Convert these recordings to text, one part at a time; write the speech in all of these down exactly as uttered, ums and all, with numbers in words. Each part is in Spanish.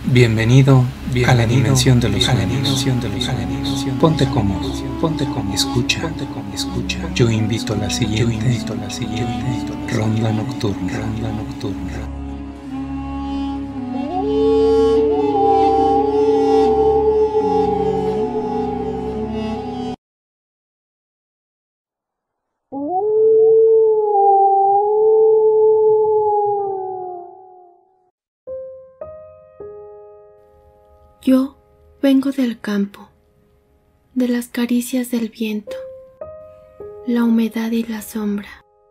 Bienvenido, Bienvenido a la dimensión de los sueños. Ponte cómodo, ponte cómodo, escucha, ponte cómodo, escucha. Yo invito a la siguiente, yo invito a la siguiente ronda nocturna, ronda nocturna. Yo vengo del campo, de las caricias del viento, la humedad y la sombra.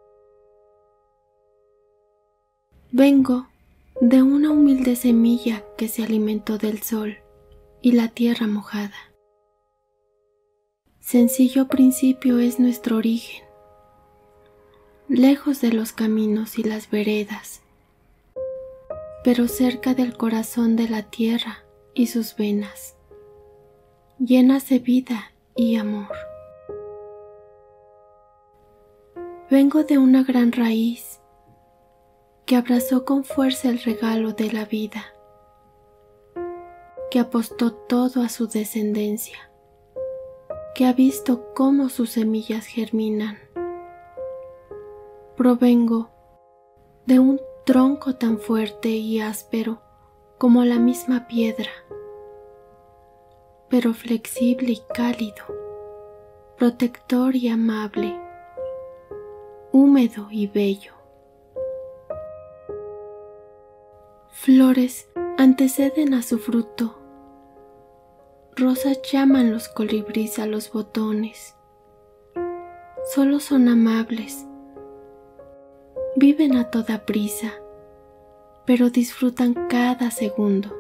Vengo de una humilde semilla que se alimentó del sol y la tierra mojada. Sencillo principio es nuestro origen, lejos de los caminos y las veredas, pero cerca del corazón de la tierra y sus venas, llenas de vida y amor. Vengo de una gran raíz que abrazó con fuerza el regalo de la vida, que apostó todo a su descendencia, que ha visto cómo sus semillas germinan. Provengo de un tronco tan fuerte y áspero como la misma piedra, pero flexible y cálido, protector y amable, húmedo y bello. Flores anteceden a su fruto, rosas llaman los colibríes a los botones, solo son amables, viven a toda prisa, pero disfrutan cada segundo.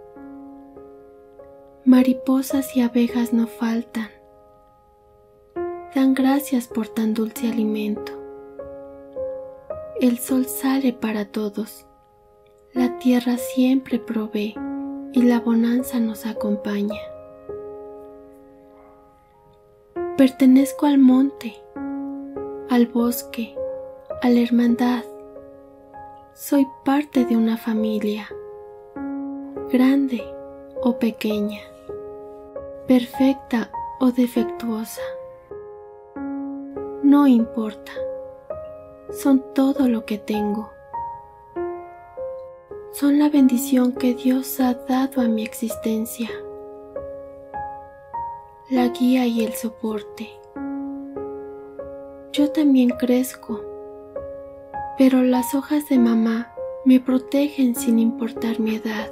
Mariposas y abejas no faltan, dan gracias por tan dulce alimento. El sol sale para todos, la tierra siempre provee y la bonanza nos acompaña. Pertenezco al monte, al bosque, a la hermandad. Soy parte de una familia, grande o pequeña, perfecta o defectuosa. No importa, son todo lo que tengo. Son la bendición que Dios ha dado a mi existencia, la guía y el soporte. Yo también crezco, pero las hojas de mamá me protegen sin importar mi edad.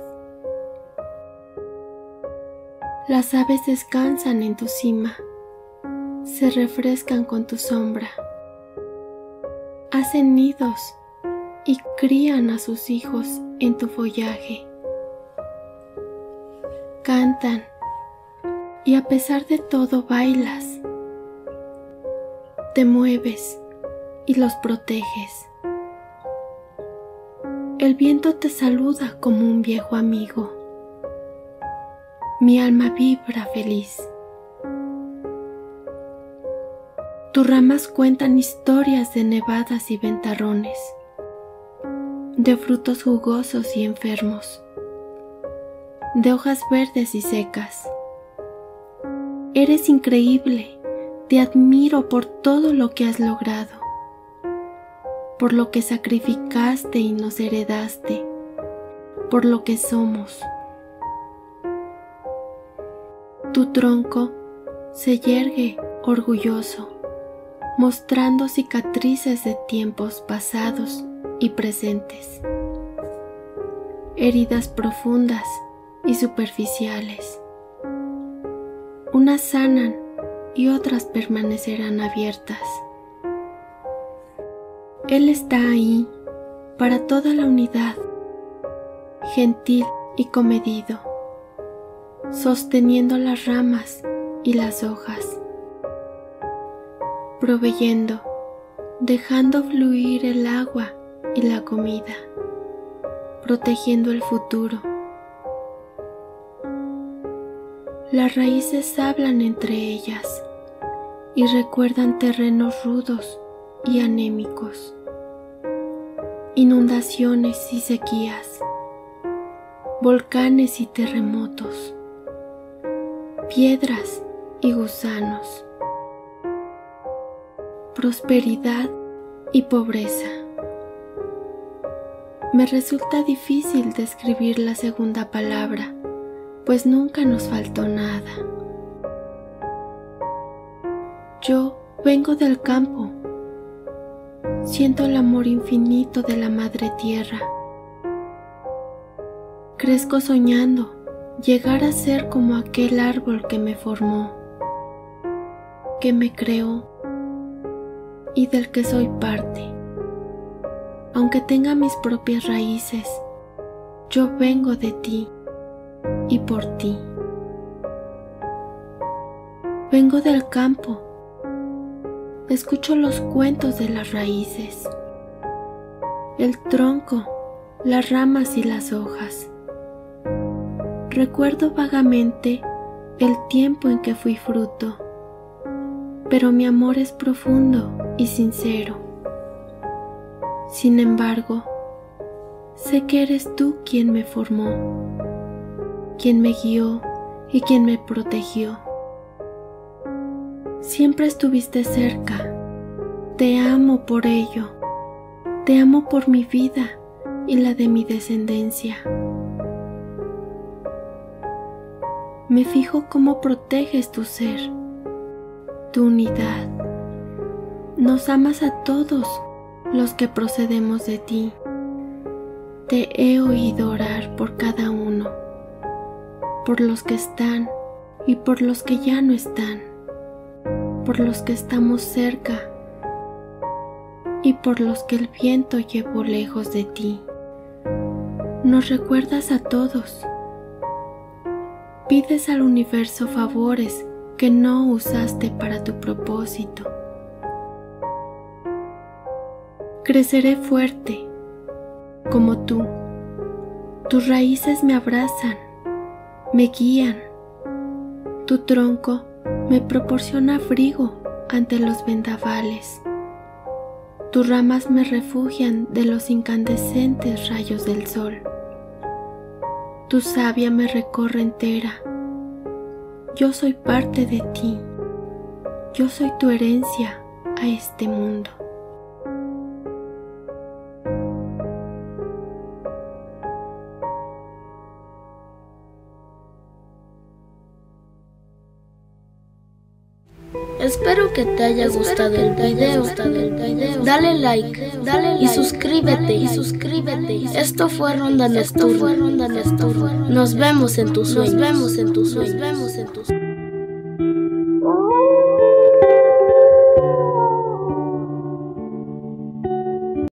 Las aves descansan en tu cima, se refrescan con tu sombra, hacen nidos y crían a sus hijos en tu follaje. Cantan y a pesar de todo bailas, te mueves y los proteges. El viento te saluda como un viejo amigo. Mi alma vibra feliz. Tus ramas cuentan historias de nevadas y ventarrones, de frutos jugosos y enfermos, de hojas verdes y secas. Eres increíble, te admiro por todo lo que has logrado, por lo que sacrificaste y nos heredaste, por lo que somos. Tu tronco se yergue orgulloso, mostrando cicatrices de tiempos pasados y presentes, heridas profundas y superficiales. Unas sanan y otras permanecerán abiertas. Él está ahí para toda la unidad, gentil y comedido, sosteniendo las ramas y las hojas, proveyendo, dejando fluir el agua y la comida, protegiendo el futuro. Las raíces hablan entre ellas y recuerdan terrenos rudos y anémicos, inundaciones y sequías. volcanes y terremotos, piedras y gusanos, prosperidad y pobreza. Me resulta difícil describir la segunda palabra, pues nunca nos faltó nada. Yo vengo del campo, siento el amor infinito de la Madre Tierra. Crezco soñando llegar a ser como aquel árbol que me formó, que me creó y del que soy parte. Aunque tenga mis propias raíces, yo vengo de ti y por ti. Vengo del campo, escucho los cuentos de las raíces, el tronco, las ramas y las hojas. Recuerdo vagamente el tiempo en que fui fruto, pero mi amor es profundo y sincero. Sin embargo, sé que eres tú quien me formó, quien me guió y quien me protegió. Siempre estuviste cerca. Te amo por ello. Te amo por mi vida y la de mi descendencia. Me fijo cómo proteges tu ser, tu unidad. Nos amas a todos los que procedemos de ti. Te he oído orar por cada uno, por los que están y por los que ya no están, por los que estamos cerca y por los que el viento llevó lejos de ti. Nos recuerdas a todos. Pides al universo favores que no usaste para tu propósito. Creceré fuerte, como tú. Tus raíces me abrazan, me guían. Tu tronco me proporciona abrigo ante los vendavales. Tus ramas me refugian de los incandescentes rayos del sol. Tu savia me recorre entera. Yo soy parte de ti. Yo soy tu herencia a este mundo. Espero que te haya gustado el video. Dale like, dale y suscríbete y suscríbete. Esto fue Ronda Nocturna. Nos vemos en tus sueños. Nos vemos en tus sueños.